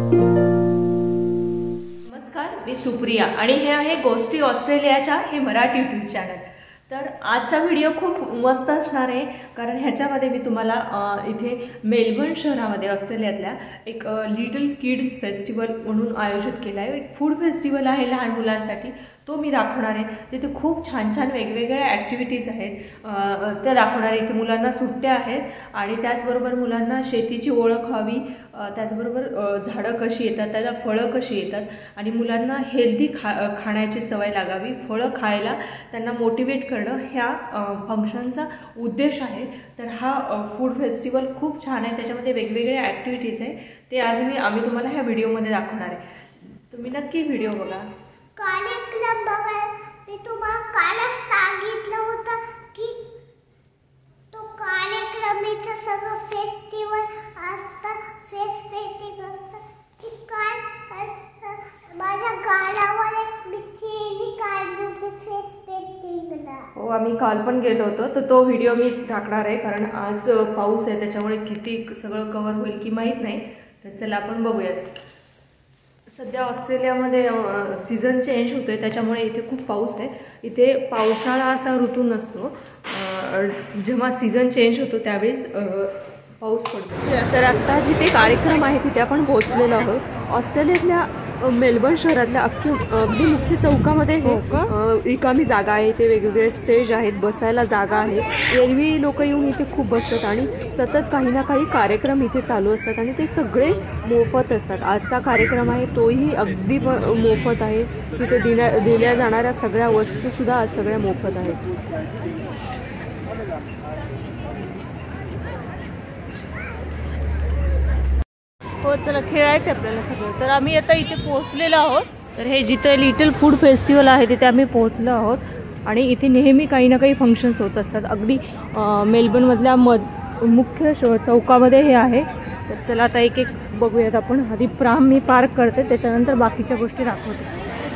मी सुप्रिया आणि हे आहे गोष्टी ऑस्ट्रेलियाच्या हे मराठी यूट्यूब चॅनल। तर आजचा व्हिडिओ खूप मस्त असणार आहे कारण ह्याच्यामध्ये मी तुम्हाला इथे मेलबर्न शहरामध्ये ऑस्ट्रेलियातल्या एक लिटल किड्स फेस्टिवल म्हणून आयोजित केला आहे। एक फूड फेस्टिवल आहे लहान मुलांसाठी, तो मी दाखवणार आहे। तिथे खूप छान छान वेगवेगळ्या ॲक्टिव्हिटीज आहेत त्या दाखवणार आहे। इथे मुलांना सुट्ट्या आहेत आणि त्याचबरोबर मुलांना शेतीची ओळख व्हावी, त्याचबरोबर झाडं कशी येतात, त्याला फळं कशी येतात आणि मुलांना हेल्दी खाण्याची सवय लागावी, फळं खायला त्यांना मोटिवेट करणं ह्या फंक्शनचा उद्देश आहे। तर हा फूड फेस्टिवल खूप छान आहे, त्याच्यामध्ये वेगवेगळ्या ॲक्टिव्हिटीज आहे, ते आज आम्ही तुम्हाला ह्या व्हिडिओमध्ये दाखवणार आहे। तुम्ही नक्की व्हिडिओ बघा। कार्यक्रम बघा, मी तुम्हाला कालच सांगितलं होतं की तो कार्यक्रम इथं सगळं फेस्टिवल असतं, फेस्टिवल असतं की काय माझ्या गालावर एक बिचेली काढली होती फेस्टिवलला। हो, आम्ही काल पण गेलो होतो, तर तो व्हिडिओ मी टाकणार आहे कारण आज पाऊस आहे, त्याच्यामुळे किती सगळं कव्हर होईल की माहीत नाही। तर चला आपण बघूयात। सध्या ऑस्ट्रेलियामध्ये सीझन चेंज होतोय, त्याच्यामुळे इथे खूप पाऊस आहे। इथे पावसाळा असा ऋतू नसतो, जेव्हा सीझन चेंज होतो त्यावेळेस पाऊस पडतो। तर आता जिथे कार्यक्रम आहे तिथे आपण पोहोचलेलो आहोत। ऑस्ट्रेलियातल्या मेलबर्न शहरातल्या अगदी मुख्य चौकामध्ये हे रिकामी जागा आहे, इथे वेगवेगळे स्टेज आहेत, बसायला जागा आहे। एरवी लोक येऊन इथे खूप बसतात आणि सतत काही ना काही कार्यक्रम इथे चालू असतात आणि ते सगळे मोफत असतात। आजचा कार्यक्रम आहे तोही अगदी मोफत आहे। तिथे दिल्या जाणाऱ्या सगळ्या वस्तूसुद्धा आज सगळ्या मोफत आहेत। हो चला, खेळायचं आपल्याला सगळं। तर आम्ही आता इथे पोहोचलेलो आहोत। तर हे जिथे लिटल फूड फेस्टिवल आहे तिथे आम्ही पोहोचलो आहोत आणि इथे नेहमी काही ना काही फंक्शन्स होत असतात। अगदी मेलबर्नमधल्या मुख्य चौकामध्ये हे आहे। तर चला आता एक एक बघूयात आपण। आधी प्राम मी पार्क करते, त्याच्यानंतर बाकीच्या गोष्टी दाखवते।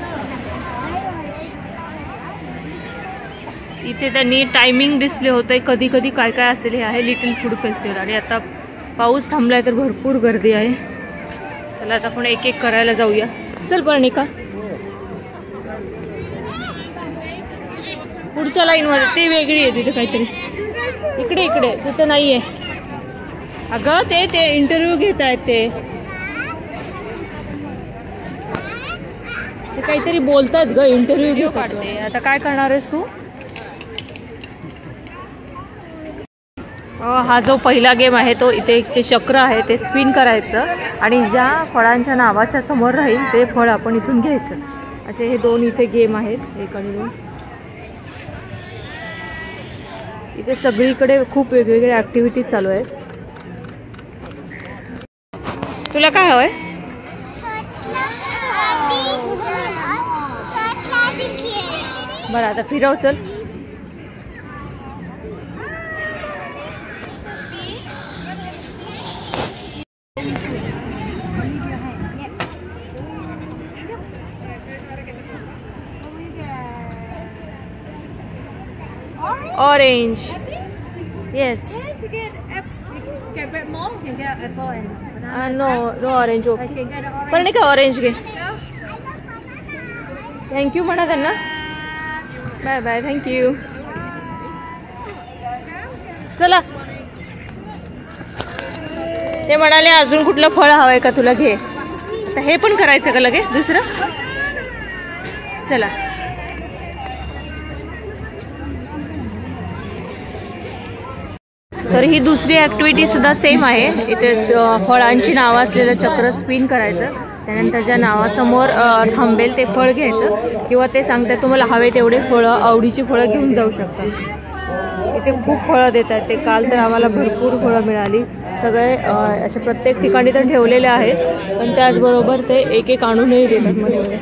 इथे त्यांनी टायमिंग डिस्प्ले होतं आहे, कधी कधी काय काय असेल। हे आहे लिटल फूड फेस्टिवल आणि आता पाऊस थांबलाय तर भरपूर गर्दी आहे। चला आता आपण एक एक करायला जाऊया। चल पर्णिका, पुढच्या लाईनमध्ये ती वेगळी आहे, तिथे काहीतरी इकडे इकडे तिथे नाही आहे। अगं ते इंटरव्ह्यू घेत आहेत, ते काहीतरी बोलतात ग, इंटरव्ह्यू घेऊ काढते। आता काय करणार आहेस तू? हा जो पहिला गेम आहे तो इथे एक ते चक्र आहे, ते स्पिन करायचं आणि ज्या फळांच्या नावाच्या समोर राहील ते फळ आपण इथून घ्यायचं। असे हे दोन इथे गेम आहेत, एक आणि दोन। इथे सगळीकडे खूप वेगवेगळ्या ॲक्टिव्हिटीज चालू आहेत। तुला काय हवंय? बरं आता फिरव, चल। Orange. Yes. Get a bit more. You can get apple and banana. No orange. Okay. I can get an orange. पण नाही का ऑरेंज घे। थँक्यू म्हणा त्यांना। Bye bye, thank you. चला, ते म्हणाले अजून कुठलं फळ हवंय का तुला, घे। आता हे पण करायचं का लगे दुसरं? चला। तर ही दुसरी ॲक्टिव्हिटी सुद्धा सेम आहे। इथे फळांची नावं असलेलं चक्र स्पिन करायचं, त्यानंतर ज्या नावासमोर थांबेल ते फळ घ्यायचं किंवा ते सांगतात तुम्हाला हवे तेवढे फळं, आवडीची फळं घेऊन जाऊ शकता। इथे खूप फळं देतात ते। काल तर आम्हाला भरपूर फळं मिळाली, सगळे अशा प्रत्येक ठिकाणी तर ठेवलेले आहेत, पण त्याचबरोबर ते एक एक आणूनही देतात मध्ये।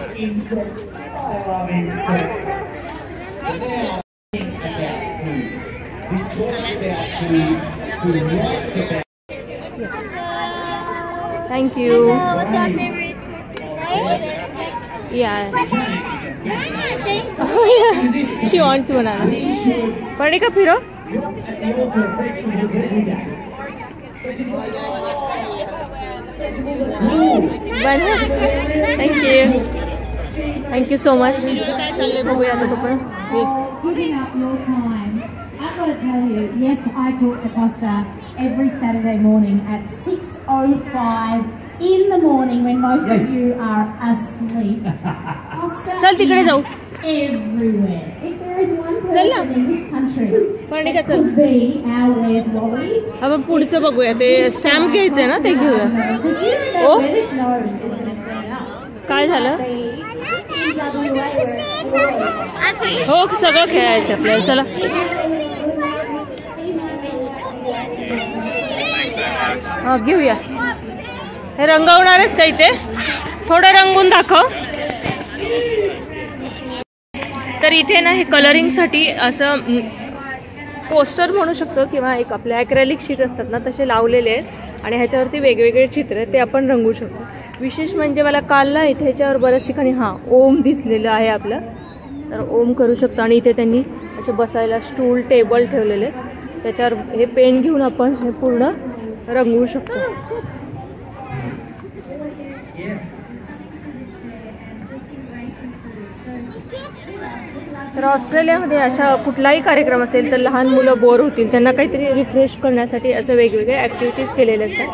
Thank you. What's your favorite day? Yeah. Thanks. Oh yeah. She wants banana. Parnika phiro. Yes, thank you so much. काय चाललंय बघूया आता तोपर्यंत. Giving up your time. I've got to tell you, yes, I talk to Costa every Saturday morning at 6:05 in the morning when most of you are asleep. Costa चल तिकडे जाऊ. is everywhere. If there is one person in this country पण का चल. could be our Where's Wally. आपण पुढचं बघूया. ते स्टॅम्प घ्यायचंय ना, ते घेऊया. ओ काय झालं? हो सगळं खेळायचं आपल्याला. चला हा घेऊया. हे रंगवणारच का इथे? थोडं रंगून दाखव. तर इथे ना हे कलरिंगसाठी असं पोस्टर म्हणू शकतो किंवा एक आपले ॲक्रेलिक शीट असतात ना तसे लावलेले आहेत आणि ह्याच्यावरती वेगवेगळे चित्र ते आपण रंगू शकतो. विशेष म्हणजे मला काल ना इथे ह्याच्यावर बऱ्याच ठिकाणी ओम दिसलेलं आहे आपलं. तर ओम करू शकतो आणि इथे त्यांनी असे बसायला स्टूल टेबल ठेवलेले त्याच्यावर हे पेन घेऊन आपण हे पूर्ण रंगवू शकतो. तर ऑस्ट्रेलियामध्ये अशा कुठलाही कार्यक्रम असेल तर लहान मुलं बोर होतील, त्यांना काहीतरी रिफ्रेश करण्यासाठी असं वेगवेगळे ॲक्टिव्हिटीज केलेले असतात.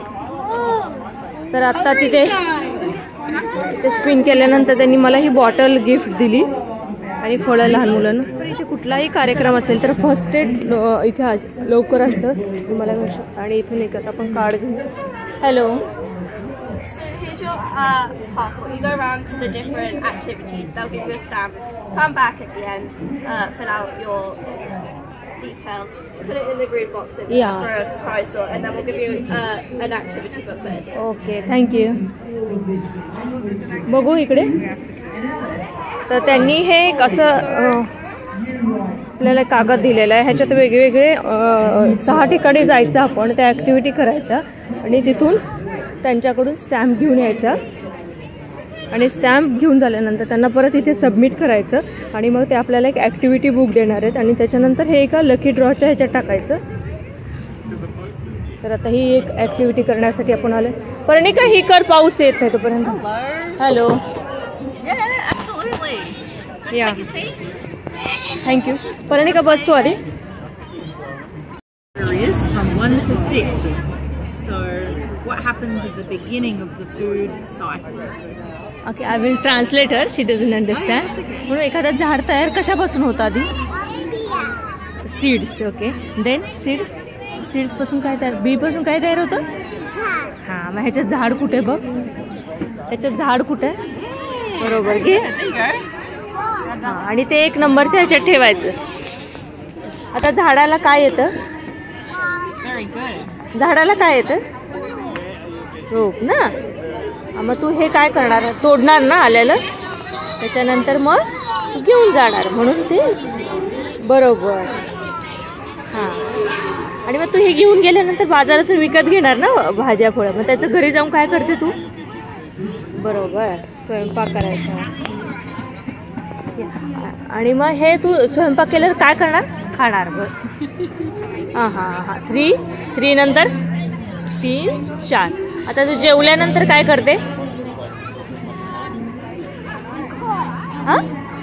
तर आत्ता तिथे स्पिन केल्यानंतर त्यांनी मला ही बॉटल गिफ्ट दिली आणि फळं लहान मुलांना. पण इथे कुठलाही कार्यक्रम असेल तर फर्स्ट एड इथे लवकर असतं तुम्हाला मिळू शकतं. आणि इथून एक आता आपण कार्ड घेऊ. Hello. So here's your passport. You go around to the different activities. They'll give you a stamp. Come back at the end, fill out your details, put it in the green box for a prize draw, and then we'll give you an activity booklet. Okay thank you. बघू इकडे. तर त्यांनी हे एक असं आपल्याला कागद दिलेला आहे. ह्याच्यात वेगवेगळे 6 ठिकाणी जायचं आपण, त्या ॲक्टिव्हिटी करायच्या आणि तिथून त्यांच्याकडून स्टॅम्प घेऊन यायचा आणि स्टॅम्प घेऊन झाल्यानंतर त्यांना परत इथे सबमिट करायचं आणि मग ते आपल्याला एक ॲक्टिव्हिटी बुक देणार आहेत आणि त्याच्यानंतर हे एका लकी ड्रॉच्या ह्याच्यात टाकायचं. तर आता ही एक ॲक्टिव्हिटी करण्यासाठी आपण आलो. पर्णिका ही कर, पाऊस येत नाही तोपर्यंत. हॅलो. या थँक्यू. पर्णिका बसतो आधी. From 1 to 6. So what happens at the beginning of the food cycle? Okay I will translate her. She doesn't understand. म्हणून एखादा झाड तयार कशापासून होतं आधी? सीड्स. ओके देन सीड्सपासून काय तयार? बीपासून काय तयार होतं? हां मग ह्याच्यात झाड कुठे बघ? त्याच्यात झाड कुठे? बरोबर घे. हां आणि ते 1 नंबरच्या ह्याच्यात ठेवायचं. आता झाडाला काय येतं? झाडाला काय येतं? रोप ना. मग तू हे काय करणार? तोडणार ना आलेलं, त्याच्यानंतर मग घेऊन जाणार म्हणून ते बरोबर. हां आणि मग तू हे घेऊन गेल्यानंतर बाजारातून विकत घेणार ना भाज्या फळं. मग त्याचं घरी जाऊन काय करते तू? बरोबर स्वयंपाक करायचा. आणि मग हे तू स्वयंपाक केल्यावर काय करणार? खाणार. बरं हां हां हां. 3 नंतर 3 4. आता तू जेवल्यानंतर काय करते? हां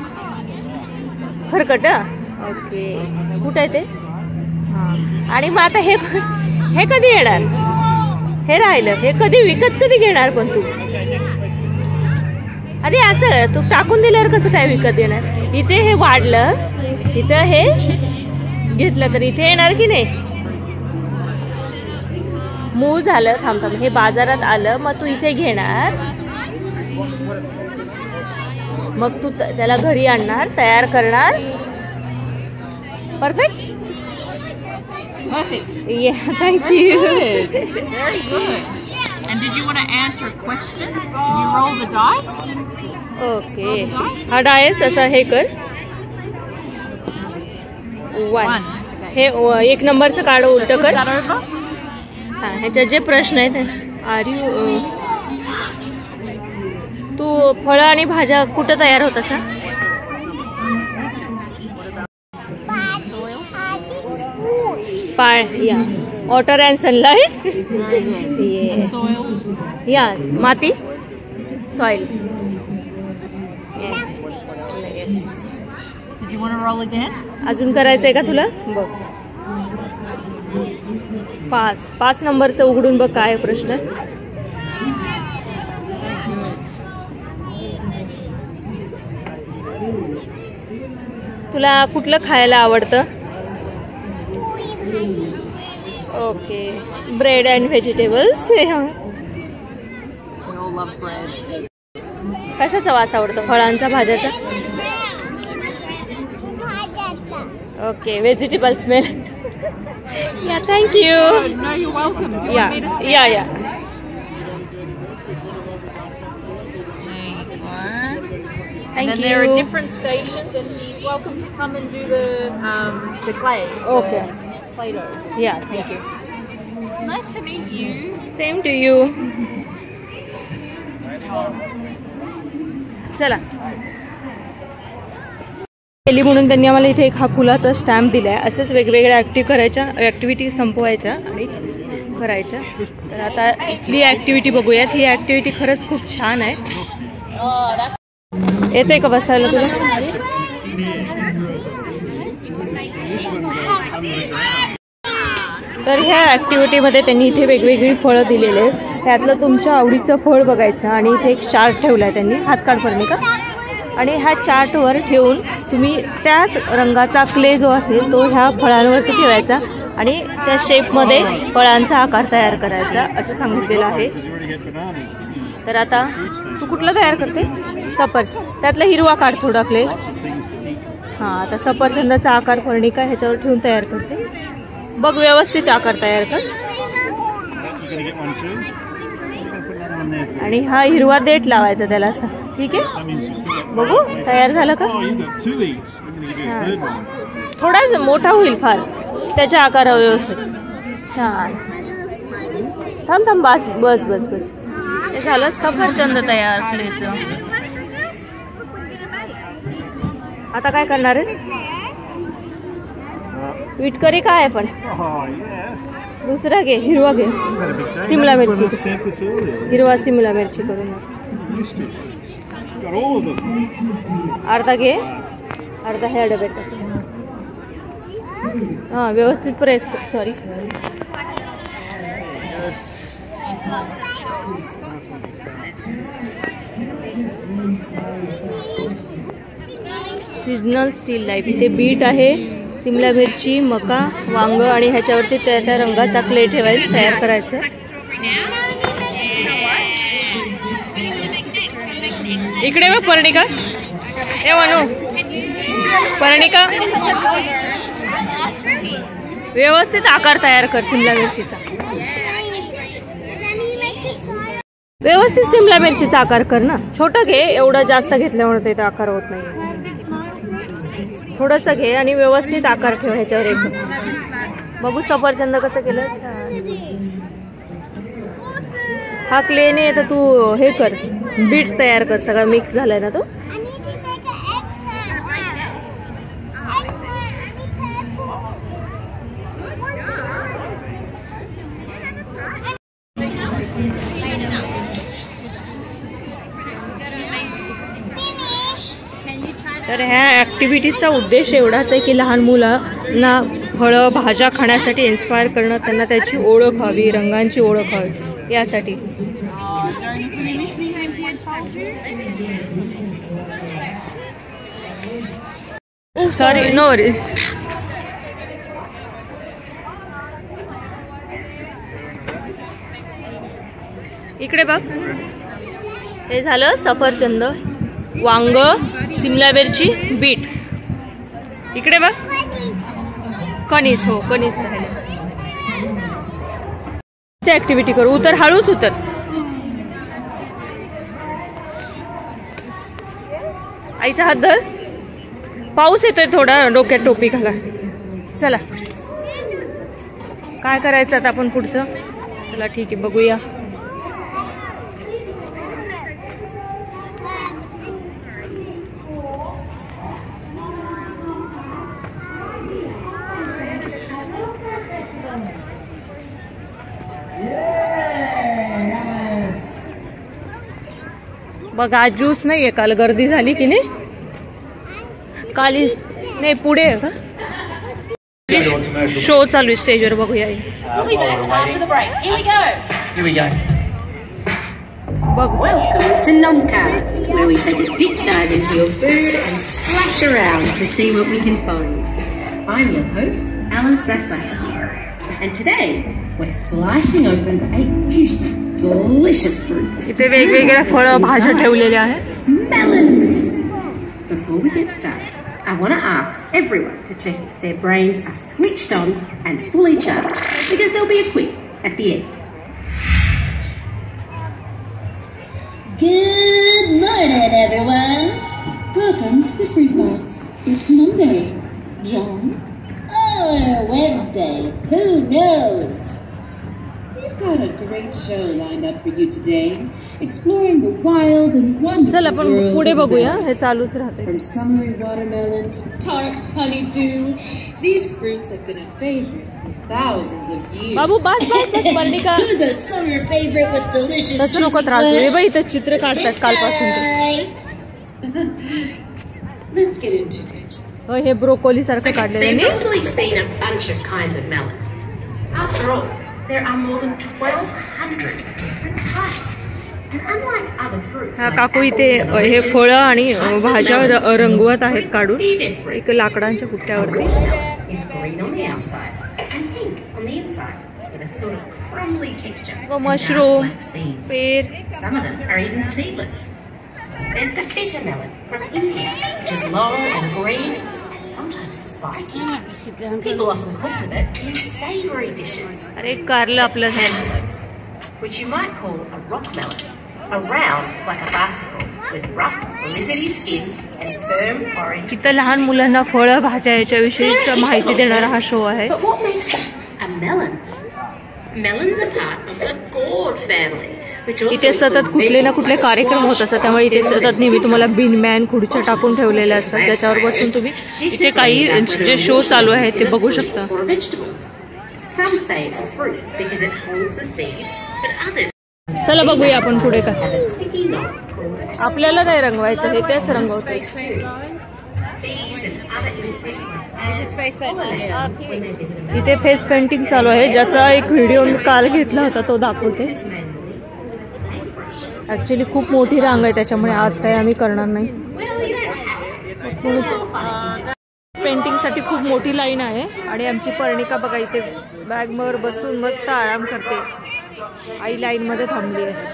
खरकट. ओके कुठं आहे ते? हां आणि मग आता हे कधी येणार? हे राहिलं. हे विकत कधी घेणार पण तू? अरे असं तू टाकून दिल्यावर कसं काय विकत येणार? इथे हे वाढलं, इथं हे घेतलं तर इथे येणार की नाही? मूळ झालं. थांब हे बाजारात आलं मग तू इथे घेणार, मग तू त्याला घरी आणणार, तयार करणार. Perfect. Yeah, thank you. Very good. And did you want to answer a question? Can you roll the dice? Okay. हा डायस असा हे कर. 1. हे 1 नंबरचं कार्ड उलटं कर. हां ह्याच्यात जे प्रश्न आहेत तू फळं आणि भाज्या कुठं तयार होत असा? Water and sunlight. And soil. Yes. माती. soil. Yes. Did you want to roll again? अजून करायचं आहे का तुला? बघ 5 नंबरचं उघडून बघ काय प्रश्न. तुला कुठलं खायला आवडतं? Okay, bread and vegetables. We all love bread. कशाचा वास आवडतो? फळांचा, भाज्याचा? Okay, vegetable smell. Yeah, thank you. No, you're welcome. Do you या want me to stay? या या There you go. And Thank then there are you. different stations, and you're welcome to come and do the clay. Okay. The Play-Doh. Yeah, thank you. Nice to meet you. Same to you. चला, केली म्हणून त्यांनी आम्हाला इथे एक हा फुलाचा stamp दिला आहे. असेच वेगवेगळ्या ॲक्टिव्हिटी संपवायच्या आणि करायच्या. तर आता इथली ॲक्टिव्हिटी बघूयात. ही ॲक्टिव्हिटी खरंच खूप छान आहे. येते का बसायला तुला? तर ह्या ॲक्टिव्हिटीमध्ये त्यांनी इथे वेगवेगळी फळं दिलेली आहेत. त्यातलं तुमच्या आवडीचं फळ बघायचं आणि इथे एक चार्ट ठेवला आहे त्यांनी, हातकाड फर्निका. आणि ह्या चार्टवर ठेवून तुम्ही त्याच रंगाचा क्ले जो असेल तो ह्या फळांवरती ठेवायचा आणि त्या शेपमध्ये फळांचा आकार तयार करायचा असं सांगितलेलं आहे. तर आता तू कुठलं तयार करते? सफरचंद. त्यातला हिरवा काढ थोडा क्ले. हां, आता सफरचंदाचा आकार फर्निका ह्याच्यावर ठेवून तयार करते. बघ, व्यवस्थित आकार तयार कर. आणि हा हिरवा देठ लावायचा त्याला असा. ठीक आहे, बघू तयार झालं का? छान. थोडाच मोठा होईल फार, त्याच्या आकारावर व्यवस्थित. छान. थांब बस बस बस बस. हे झालं सफरचंद तयार फुलेचं. आता काय करणार आहेस? विटकरी काय आहे पण? दुसरा घे, हिरवा घे. सिमला मिरची, हिरवा सिमला मिरची करून अर्धा घे, अर्धा ह्या डब्यात टाक. हां, व्यवस्थित प्रेस कर. सॉरी. Seasonal still life. इथे बीट आहे, सिमला मिरची, मका, वांग आणि ह्याच्यावरती त्या रंगाचा क्ले ठेवायचं, तयार करायचं. इकडे बघ पर्णिका. हे वनू, पर्णिका व्यवस्थित आकार तयार कर सिमला मिरचीचा. व्यवस्थित सिमला मिरचीचा आकार कर ना. छोटं घे, एवढं जास्त घेतल्यामुळे ते आकार होत नाही. थोडंसं घे आणि व्यवस्थित आकार ठेव ह्याच्यावर. एक बघू सफरचंद कसं केलं. छान. हा क्लेने तर तू हे कर, बीट तयार कर. सगळा मिक्स झालाय ना तो. तर ह्या ॲक्टिव्हिटीचा उद्देश एवढाच आहे की लहान मुलांना फळं भाज्या खाण्यासाठी इन्स्पायर करणं, त्यांना त्याची ओळख व्हावी, रंगांची ओळख व्हावी यासाठी. Sorry, no worries. इकडे बघ. हे झालं सफरचंद, वांग, सिमला मिरची, बीट. इकडे बघ कणीस. हो, कणीस राहिले. ऍक्टिव्हिटी करू. उतर, हळूच उतर. आईचा हात धर. पाऊस येतोय थोडा, डोक्यात टोपी घाला. चला, काय करायचं आता आपण पुढचं? चला ठीक आहे, बघूया. बघा आज ज्यूस नाहीये, काल गर्दी झाली की नाही, काल नाही पुढे आहे का शो चालू आहे स्टेजवर, बघूया बघ. Welcome to Nomcast, where we take a deep dive into your food and splash around to see what we can find. I'm your host, Alice Zaslavsky, and today we're slicing open a juicy, delicious fruit. इथे वेगवेगळ्या फळं भाज्या ठेवलेल्या आहेत. Melons. Before we get started, I want to ask everyone to check if their brains are switched on and fully charged, because there'll be a quiz at the end. Good morning, everyone. Welcome to the Fruit Box. It's Monday. John? Oh, Wednesday. Who knows? We've got a great show lined up for you today, exploring the wild and चल wonderful आपण world पुढे of बघूया, melon. हे चालूच राहते. From summery watermelon to tart honeydew, these fruits have been a favorite for thousands of years. बाबू बस बस बस Varnika, Who's a summer favorite with delicious तसं नको juicy त्रास देऊ. हे flesh? बघ इथं चित्र काढतात कालपासून ते. Let's get into it. हे ब्रोकोली सारखं Okay, so काढलेलं you've नाही. probably seen a bunch of kinds of melon. After all, there are more than 1,200 different types. And unlike other fruits हा like काकू इथे apples and हे oranges, फळं आणि types of भाज्या melons are रंगवत आहेत काढून completely different. एक लाकडांच्या A कुट्ट्यावरती. watermelon is green on the outside and pink on the inside, with a sort of crumbly texture and dark mushroom, black seeds. पेर, Some of them are even seedless. There's the bitter melon from India, which is long and green and sometimes spiky. People often cook with it in savoury dishes. अरे कारलं आपलं झाड. Cantaloupes, which you might call a rock melon, are round like a basketball with rough, lizardy skin and firm orange. इथं लहान मुलांना फळं भाज्या याच्याविषयी माहिती देणारा हा शो आहे. But what makes a melon? Melons are part of the gourd family, which also इथे सतत includes कुठले ना veggies कुठले like कार्यक्रम होत squash, असतात, त्यामुळे इथे pumpkins, सतत and नेहमी तुम्हाला cucumbers. बिनमॅन खुर्च्या टाकून ठेवलेल्या असतात, ज्याच्यावर बसून तुम्ही इथे काही जे शो चालू आहेत ते बघू शकता. Or a vegetable. Some say it's a fruit because it holds the seeds, but others चला बघूया आपण पुढे काय. have a sticky knot called a आपल्याला नाही रंगवायचं, हे तेच रंगवते. Snakes too. Bees and other insects like ants pollinate them when they visit a melon. इथे फेस पेंटिंग चालू आहे, ज्याचा एक व्हिडिओ मी काल घेतला होता, तो दाखवते. ऍक्च्युली खूप मोठी रांग आहे, त्याच्यामुळे आज काही आम्ही करणार नाही. Well, you don't have to. But it's all fun if you do. पेंटिंगसाठी खूप मोठी लाईन आहे आणि आमची पर्णिका बघा इथे बॅगवर बसून मस्त आराम करते. आई लाईनमध्ये थांबली आहे.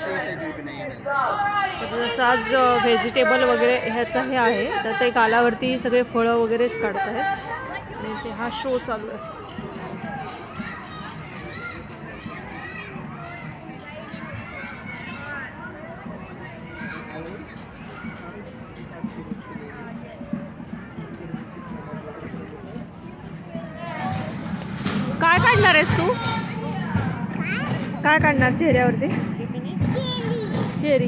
तर जसं आज व्हेजिटेबल वगैरे ह्याचं हे आहे, तर ते गालावरती सगळे फळं वगैरेच काढत आहेत आणि ते हा शो चालू आहे. काय काढणार आहेस तू? काय काढणार चेहऱ्यावरती? चेरी.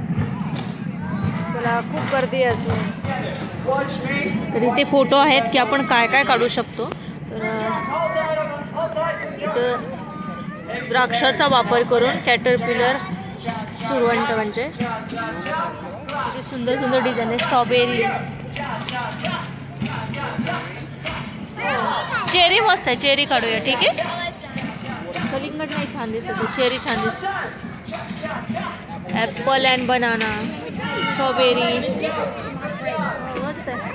चला खूप गर्दी आहे अजून. तर इथे फोटो आहेत की आपण काय काय काढू शकतो. तर इथं द्राक्षाचा वापर करून कॅटरपिलर सुरवंट म्हणजे इथे सुंदर सुंदर डिझाईन आहे. स्ट्रॉबेरी, चेरी मस्त आहे, चेरी काढूया. ठीक आहे. कलिंगड नाही छान दिसत, चेरी छान दिसत. ॲपल अँड बनाना, स्ट्रॉबेरी मस्त आहे.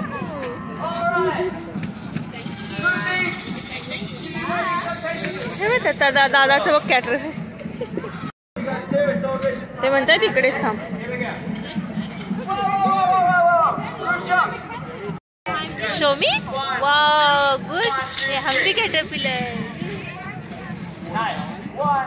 हे म्हणतात दादाचं बघ कॅटर. ते म्हणतात इकडेच थांब. Show me? Wow, good. Yeah, hungry caterpillar. Nice.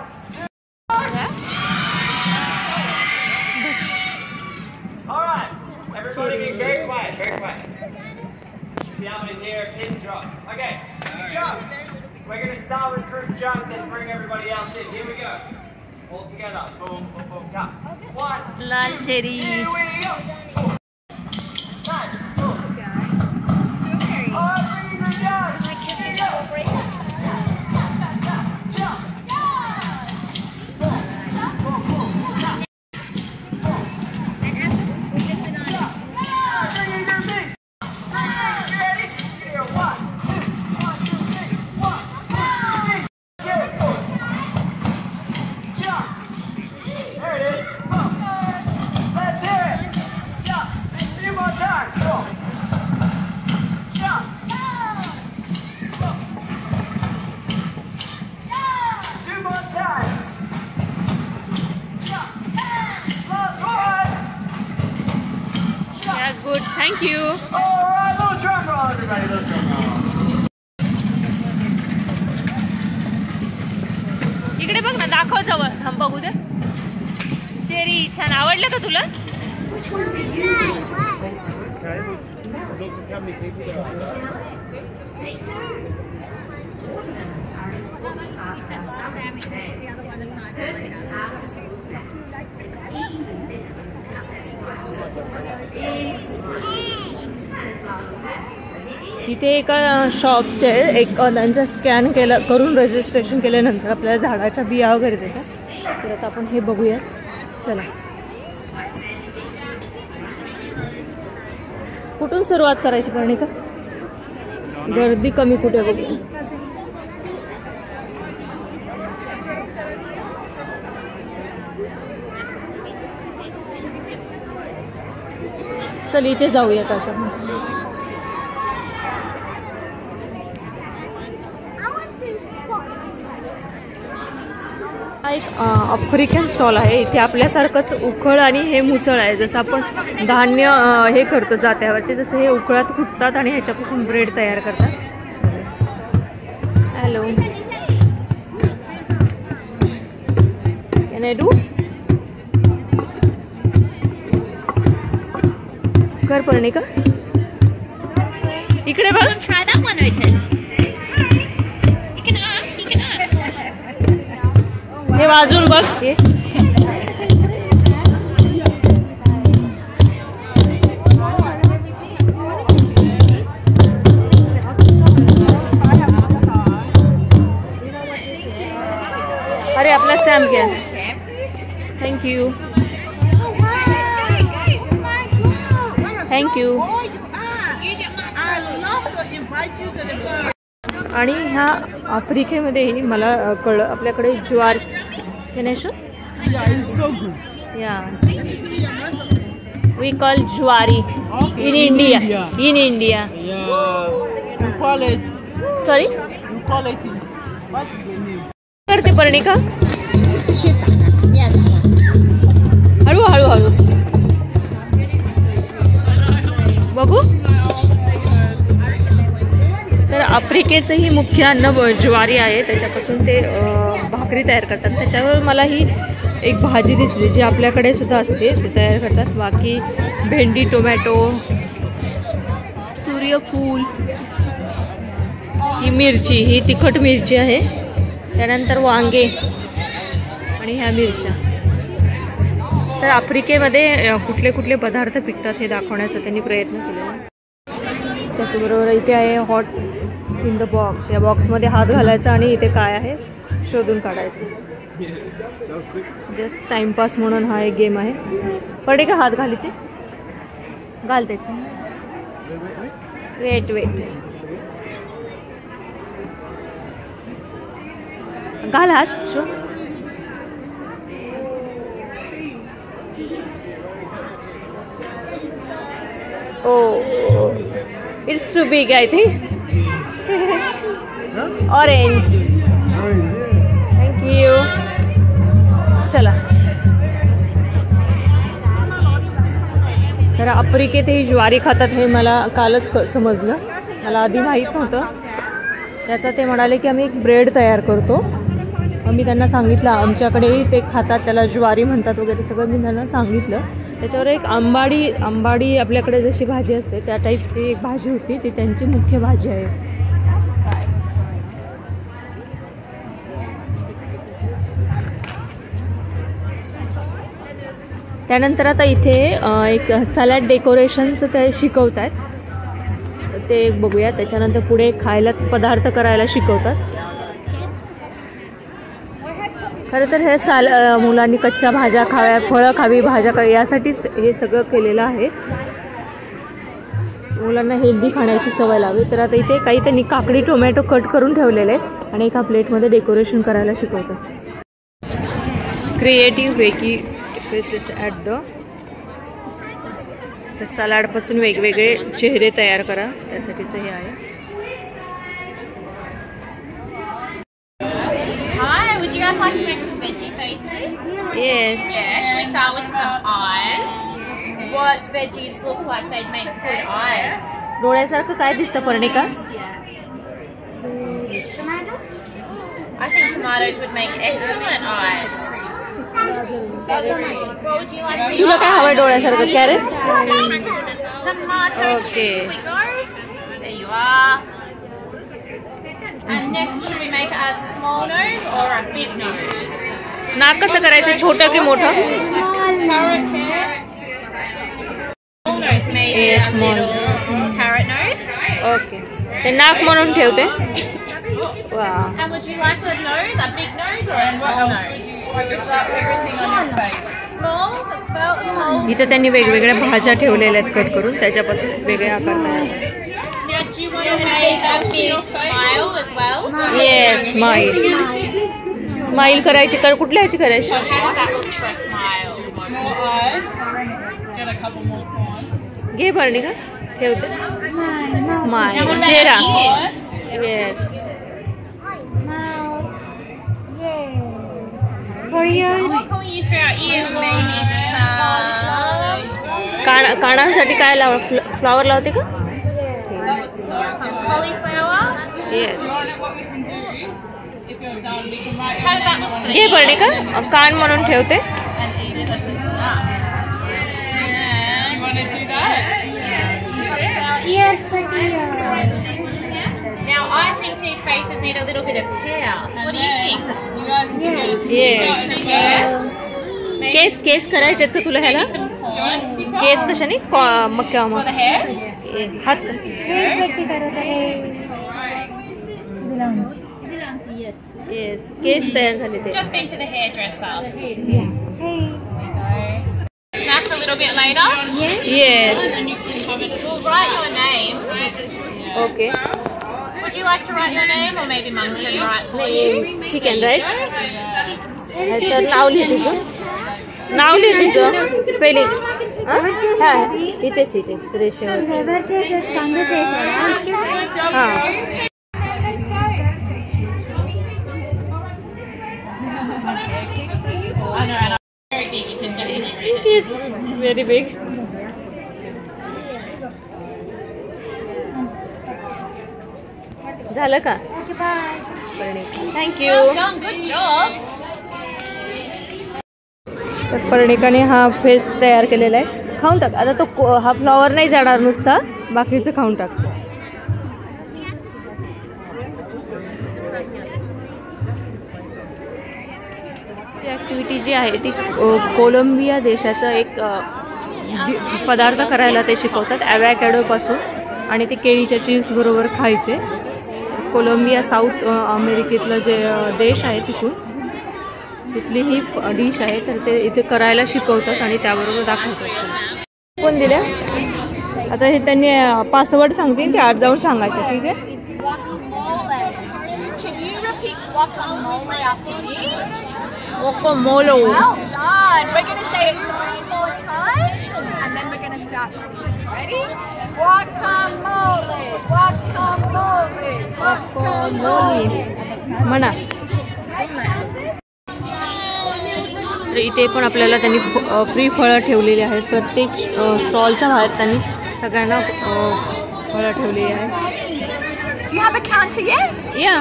All right, everybody be very quiet, very quiet. Down in here, pins drop. Okay, jump. We're gonna start with group jump, then bring everybody else in. Here we go. All together. Boom, boom, boom, jump. 1. Lal cherry. Here we go. Nice. Cool. Thank you. Alright, little drum roll, everybody, little drum roll. इकडे बघ ना, दाखव जवळ. थांब बघू दे. Cherry छान आवडलं का तुला? तिथे एका शॉपचे एक त्यांचा स्कॅन करून रजिस्ट्रेशन केल्यानंतर आपल्याला झाडाच्या बिया वगैरे देतात. तर आता आपण हे बघूया. चला, कुठून सुरुवात करायची पर्णिका? गर्दी कमी कुठे बघूया. चल इथे जाऊया. त्याचा हा एक आफ्रिकन स्टॉल आहे. इथे आपल्यासारखंच उखळ आणि हे मुसळ आहे. जसं आपण धान्य हे करतो जात्यावरती, तसं हे उखळात कुटतात आणि ह्याच्यापासून ब्रेड तयार करतात. Hello, can I do? कर पर्णिका, इकडे बघ. हे वाजून बघ. अरे अपना स्टैम्प क्या? Thank you, thank you. आणि ह्या आफ्रिकेमध्ये मला कळलं आपल्याकडे ज्वार. Yeah, we call jwari in India. In India. Yeah. You call it. Sorry? You call it. What's the name? करते पर्णिका. हळू हळू हळू बघू. तर आफ्रिकेचंही मुख्य अन्न ज्वारी आहे. त्याच्यापासून ते भाकरी तयार करतात. त्याच्यावर मला ही एक भाजी दिसली जी आपल्याकडे सुद्धा असते, ते तयार करतात. बाकी भेंडी, टोमॅटो, सूर्यफूल, ही मिरची, ही तिखट मिरची आहे. त्यानंतर वांगे आणि ह्या मिरच्या. तर आफ्रिकेमध्ये कुठले कुठले पदार्थ पिकतात हे दाखवण्याचा त्यांनी प्रयत्न केलेला. त्याचबरोबर इथे आहे हॉट इन द बॉक्स. या बॉक्समध्ये हात घालायचा आणि इथे काय आहे शोधून काढायचं. जस्ट टाइमपास म्हणून हा एक गेम आहे. पडे का हात घाल, इथे घाल त्याच्या. वेट वेट, घाल हात. Show. Oh, it's too big, I think. Orange. Thank you. चला. तर आफ्रिकेत ही ज्वारी खातात हे मला कालच समजलं. मला आधी माहीत नव्हतं. त्याचा ते म्हणाले की आम्ही एक ब्रेड तयार करतो. मी त्यांना सांगितलं आमच्याकडेही ते खातात, त्याला ज्वारी म्हणतात वगैरे सगळं मी त्यांना सांगितलं. त्याच्यावर एक आंबाडी आपल्याकडे जशी भाजी असते त्या टाईपची एक भाजी होती. ती त्यांची मुख्य भाजी आहे. त्यानंतर आता इथे एक सॅलड डेकोरेशनचं ते शिकवत आहेत, ते एक बघूया. त्याच्यानंतर पुढे खायला पदार्थ करायला शिकवतात. खरं तर हे मुलांनी कच्च्या भाज्या खाव्या, फळं खावी, भाज्या खावी यासाठीच हे सगळं केलेलं आहे. मुलांना हेल्दी खाण्याची सवय लावी. तर आता इथे काही त्यांनी काकडी, टोमॅटो कट करून ठेवलेले आहेत आणि एका प्लेटमध्ये डेकोरेशन करायला शिकवतात. क्रिएटिव्ह वेकी फेसेस ॲट द सलाडपासून वेगवेगळे चेहरे तयार करा, त्यासाठीचं हे आहे. Hi, would you guys like to make some veggie faces? Yes. Yeah, should we start with some eyes? what veggies look like, they'd make good eyes. डोळ्यासारखं काय दिसतं Parnika? I think tomatoes would make excellent eyes. What would you like? तुला काय हवंय डोळ्यासारखं? Carrot? Tomatoes. Okay. Here we go. There you are. And next, should we make a small nose or a big nose? नाक कसं करायचं? छोटं की मोठं? Carrot hair. Small nose, maybe a small. little carrot nose. Okay. ते नाक म्हणून ठेवते. वा. And would you like the nose, a big nose or a small nose? Small? Well, small. इथे त्यांनी वेगवेगळ्या भाज्या ठेवलेल्या आहेत कट करून त्याच्यापासून वेगळे आकार तयार. Now, do you want to make a big smile as well? Yes, smile. Smile करायची का कुठल्या ह्याची करायची? How does that look for a smile? More eyes. Get a couple more corn. घे पर्णिका ठेवते. Now, स्माइल what about चेहरा. ears? Yes. For yours? What can we use for our ears? Maybe some कानांसाठी काय लाव? Flower लावते का? cauliflower. Yes. What we can do, if you're done, we can write How does that look for the घे ears? Parnika कान म्हणून ठेवते. And eat it as a snack. You want to do that? Yes, for yours. Now, I think these faces need a little bit of hair. What do you think? You guys can get a Yes. Hair? केस करायचे आहेत का तुला ह्याला? Case कशाने? मग केव्हा For मग? the hair? हात. येस केस तयार झाले ते. Just been to the hairdresser. Snack a little bit later. Yes. We'll write your name. Okay. Would you like to write your name, or maybe Mum can write for you? Chicken write. ह्याच्यावर नाव लिह तुझं. नाव लिह तुझं. Spelling. हां इथेच रेषेवर. हां. I know, very big. You can definitely. It is very big. झालं का? Thank you. Well done. Good job. तर पर्णिकाने हा फेस तयार केलेला आहे. खाऊन टाक आता. तो हा फ्लॉवर नाही जाणार नुसता, बाकीचं खाऊन टाक. ती ॲक्टिव्हिटी जी आहे ती कोलंबिया देशाचं एक पदार्थ करायला ते शिकवतात ॲवॅकॅडोपासून, आणि ते केळीच्या चिप्स बरोबर खायचे. कोलंबिया साऊथ अमेरिकेतलं जे देश आहे तिथली ही डिश आहे, तर ते इथे करायला शिकवतात आणि त्याबरोबर दाखवतात. कोण दिल्या? आता हे त्यांनी पासवर्ड सांगतील, ते आत जाऊन सांगायचं. ठीक आहे. Can you repeat guacamole after me? Guacamole. Well done. We're going to say it 3 more times, and then we're going to start. Ready? Guacamole, guacamole, guacamole. म्हणा. तर इथे पण आपल्याला त्यांनी फ्री फळं ठेवलेली आहेत. प्रत्येक स्टॉलच्या बाहेर त्यांनी सगळ्यांना फळं ठेवलेली आहेत. Do you have a counter yet? या.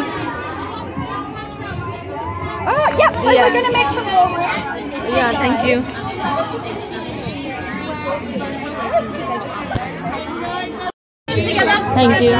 Oh, yep. So we're going to make some more room. Yeah thank you. Together. Thank you.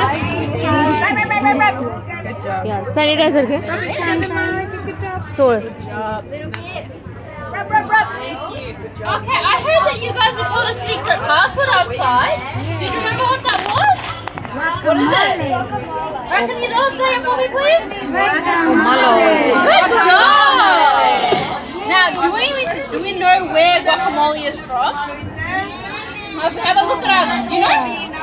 Good job. या सॅनिटायझर घे. सोळ. Little bit. Rub. Thank you. Okay, I heard that you guys were told a secret password outside. Do you remember what that was? What is it? Can you all say it for me, please? Good job! Now, do we know where guacamole is from? Have a look at our, do you know?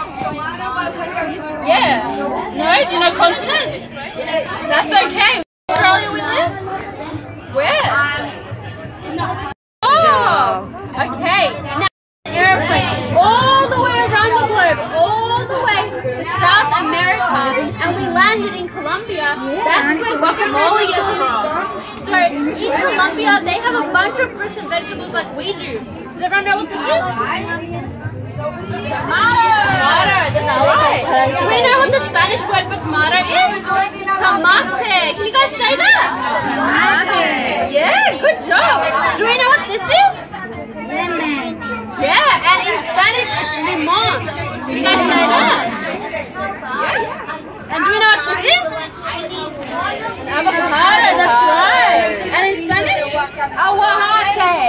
Yeah. No? Do you know continents? That's okay. Australia we live? Where? Oh! Okay. Now, airplane all the way around the globe, all the way to South America, and we landed in Colombia. That's where guacamole is from. So in Colombia, they have a bunch of fruits and vegetables like we do. Does everyone know what this is? Tomato. That's right. Do we know what the Spanish word for tomato is? Tomate. Can you guys say that? Tomate. Yeah, good job. Do we know what this is? Lemon. Yeah, and in Spanish it's limon. Can you guys say that? Yeah. And do you know what this is? Avocado, that's right. And in Spanish? Aguacate.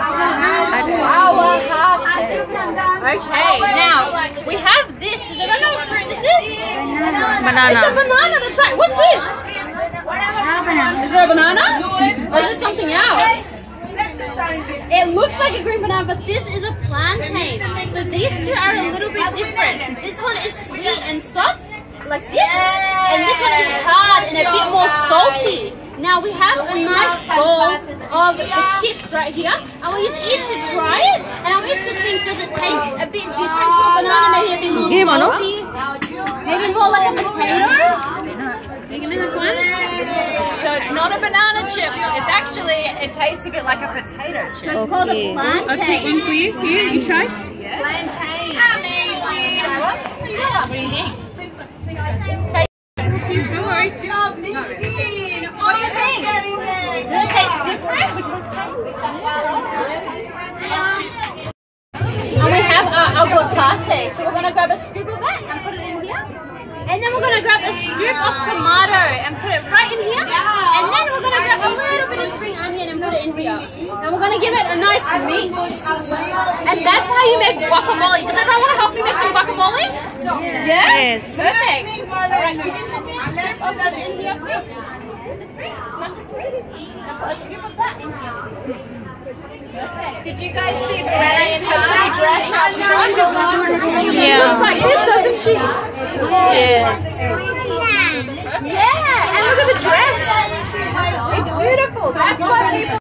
Aguacate. Okay, now we have this. Does everyone know what fruit this is? Banana. It's a banana, that's right. What's this? Is it a banana? Or is it something else? It looks like a green banana, but this is a plantain. So these two are a little bit different. This one is sweet and soft, like this, and this one is hard and a bit more salty. Now we have a nice bowl of the chips right here. I want you each to try it, and I want you to think, does it taste a bit different to a banana, maybe a bit more salty, maybe more like a potato? Are you gonna have one? So it's not a banana chip. It's actually, it tastes a bit like a potato chip. So it's called a plantain. I'll take one for you. Here, you try. Yeah. Plantain. Amazing. What do you think? No worries. What do you think? Does it taste different? And we have our aguacate. So we're going to grab a scoop of it and put it in here. And then we're going to grab a scoop of tomato and put it right in here. And then we're going to grab a little bit of spring onion and put it in here. And we're going to give it a nice mix. And that's how you make guacamole. Does everyone want to help me make some guacamole? Yeah? Yes. Perfect. Alright, so you can put a scoop of this in here, please. The spring? Just the spring? And put a scoop of that in here, please. Perfect. Did you guys see Brenna in her pretty dress out front? Yeah. Looks like this, doesn't she? Yes. Yeah, and look at the dress. It's beautiful. That's why people.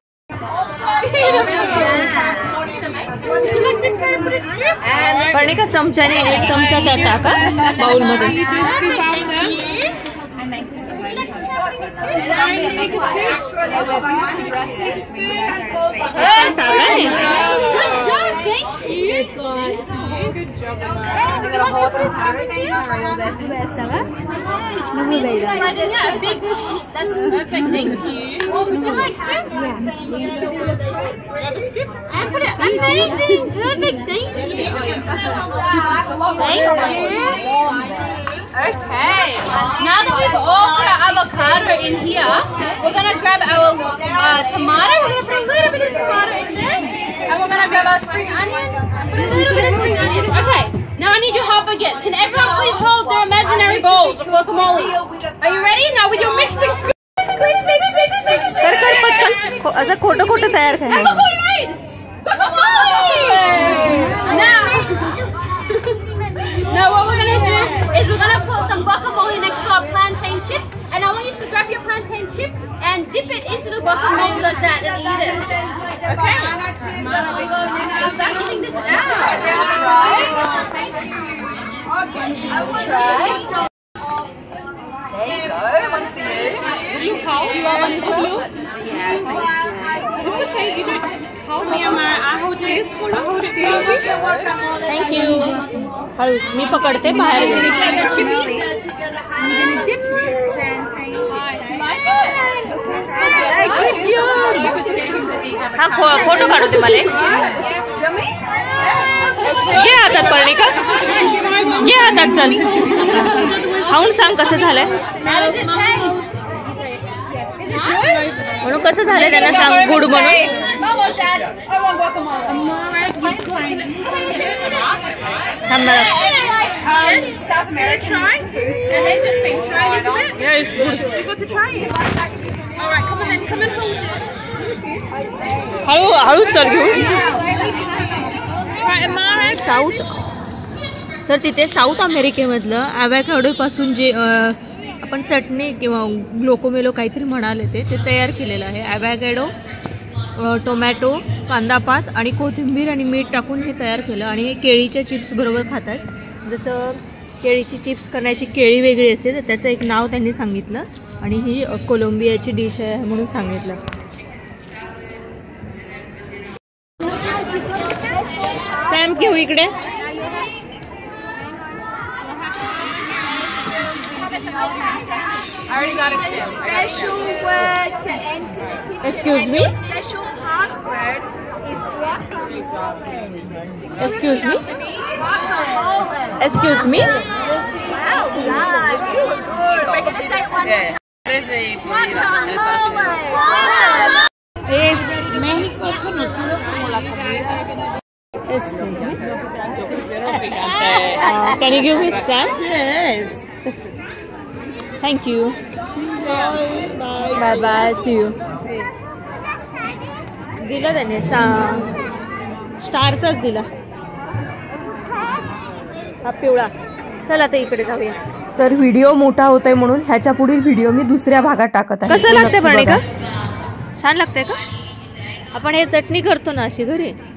Parnika चमच्याने एक चमचा त्यात टाका bowl मध्ये. That's perfect, thank you. Would you like to? Yes. Grab a scoop and put it. Amazing, perfect, thank you. Thank you. Okay, now that we've all put our avocado in here, we're going to grab our tomato. We're going to put a little bit of tomato in there. And we're going to grab our spring onion. Put a little bit of spring onion. Okay, now I need your help again. Can everyone please hold their imaginary bowls of guacamole? Are you ready? Now with your mixing spoon. कर पटकन असं खोटं खोटं तयार कर. Now what we're going to do is we're going to put some guacamole next to our plantain chip, and I want you to grab your plantain chip and dip it into the guacamole like that and eat it. Okay? So start giving this out. Try. There you go. One for you. Do you want one as well? Yeah, thank you. It's okay. You don't hold me, Amara. I hold this. I'll hold it for you. Thank you. हळू मी पकडते बाहेर. हा photo काढू दे मला. घे हातात पर्णिका, घे हातात. चल खाऊन सांग कसं झालंय म्हणून. कसं झालंय त्यांना सांग गुड म्हणून. South America trying food and they've just been trying into it. Yeah, it's good. You've got to try it. Alright, come on then, come and hold it. हळू चल घेऊ. साऊथ तर तिथे साऊथ अमेरिकेमधलं ॲव्होकाडोपासून जे आपण चटणी किंवा ग्लोकोमेलो काहीतरी म्हणाले ते तयार केलेलं आहे. ॲव्होकाडो, टोमॅटो, कांदापात आणि कोथिंबीर आणि मीठ टाकून हे तयार केलं. आणि हे केळीच्या चिप्स बरोबर खातात. जसं केळीची चिप्स करण्याची केळी वेगळी असते, तर त्याचं एक नाव त्यांनी सांगितलं आणि ही कोलंबियाची डिश आहे म्हणून सांगितलं. स्टॅम्प घेऊ इकडे. I already got it. Special word to enter the kitchen. Excuse me? Special password is guacamole. Excuse me? Guacamole. Excuse me? Well done. Good. We're going to say it one more time. Guacamole. Es México es conocido como la comida. Excuse me? Can you give me stamp? Yes. Thank you. Bye bye. See you. दिला त्याने स्टारचाच दिला. हा पिवळा. चला आता इकडे जाऊया. तर व्हिडिओ मोठा होतोय म्हणून ह्याच्या पुढील व्हिडिओ मी दुसऱ्या भागात टाकत आहे. कसं लागते पण का? छान लागते का? आपण हे चटणी करतो ना अशी घरी.